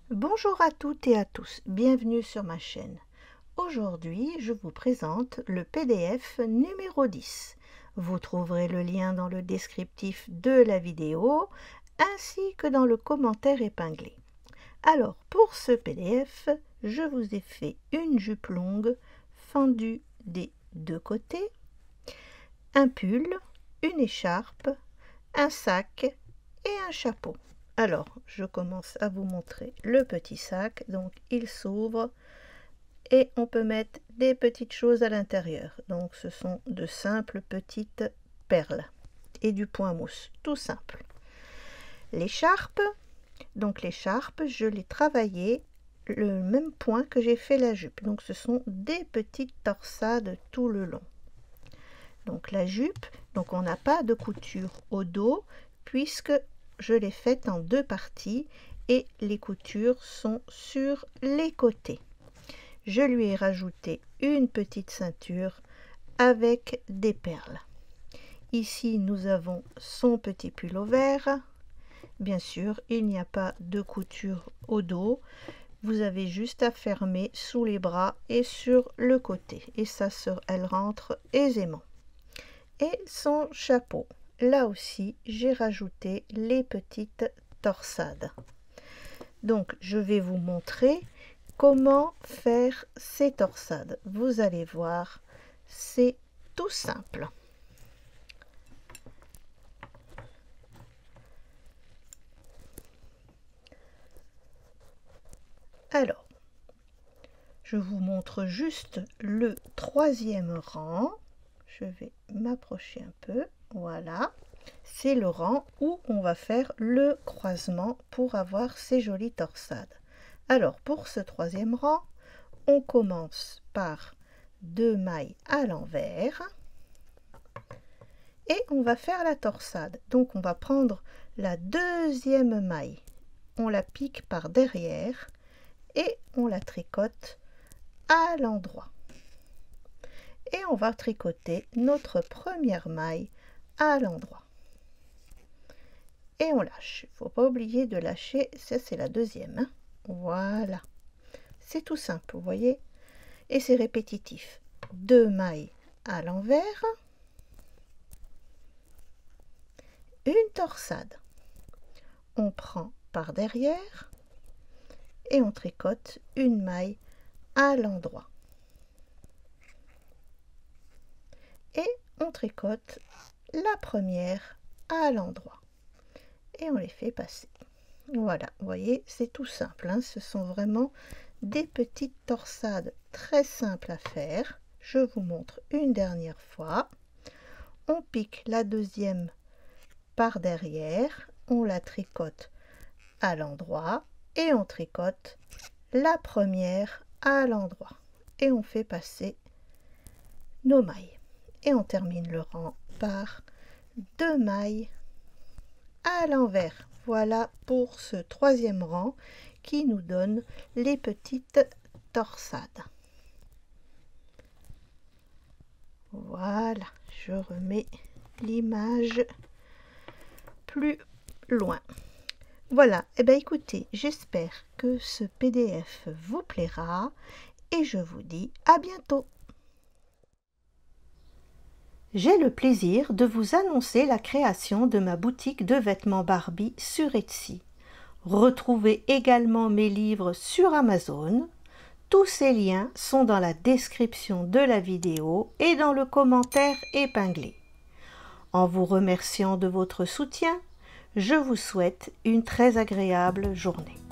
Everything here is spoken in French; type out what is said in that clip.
Bonjour à toutes et à tous, bienvenue sur ma chaîne. Aujourd'hui, je vous présente le PDF numéro 10. Vous trouverez le lien dans le descriptif de la vidéo ainsi que dans le commentaire épinglé. Alors, pour ce PDF, je vous ai fait une jupe longue fendue des deux côtés, un pull, une écharpe, un sac et un chapeau. Alors, je commence à vous montrer le petit sac. Donc, il s'ouvre et on peut mettre des petites choses à l'intérieur. Donc, ce sont de simples petites perles et du point mousse, tout simple. L'écharpe, donc l'écharpe, je l'ai travaillée le même point que j'ai fait la jupe. Donc, ce sont des petites torsades tout le long. Donc, la jupe, donc on n'a pas de couture au dos puisque je l'ai faite en deux parties et les coutures sont sur les côtés. Je lui ai rajouté une petite ceinture avec des perles. Ici, nous avons son petit pull vert. Bien sûr, il n'y a pas de couture au dos. Vous avez juste à fermer sous les bras et sur le côté. Et ça, elle rentre aisément. Et son chapeau. Là aussi, j'ai rajouté les petites torsades. Donc, je vais vous montrer comment faire ces torsades. Vous allez voir, c'est tout simple. Alors, je vous montre juste le troisième rang. Je vais m'approcher un peu. Voilà, c'est le rang où on va faire le croisement pour avoir ces jolies torsades. Alors, pour ce troisième rang, on commence par 2 mailles à l'envers et on va faire la torsade. Donc, on va prendre la deuxième maille, on la pique par derrière et on la tricote à l'endroit. Et on va tricoter notre première maille à l'endroit et on lâche. Il ne faut pas oublier de lâcher, ça c'est la deuxième, hein. Voilà, c'est tout simple, vous voyez, et c'est répétitif. 2 mailles à l'envers, une torsade, on prend par derrière et on tricote une maille à l'endroit et on tricote la première à l'endroit et on les fait passer. Voilà, vous voyez, c'est tout simple, hein. Ce sont vraiment des petites torsades très simples à faire. Je vous montre une dernière fois. On pique la deuxième par derrière, on la tricote à l'endroit et on tricote la première à l'endroit et on fait passer nos mailles. Et on termine le rang par 2 mailles à l'envers. Voilà pour ce troisième rang qui nous donne les petites torsades. Voilà, je remets l'image plus loin. Voilà, et bien écoutez, j'espère que ce PDF vous plaira et je vous dis à bientôt. J'ai le plaisir de vous annoncer la création de ma boutique de vêtements Barbie sur Etsy. Retrouvez également mes livres sur Amazon. Tous ces liens sont dans la description de la vidéo et dans le commentaire épinglé. En vous remerciant de votre soutien, je vous souhaite une très agréable journée.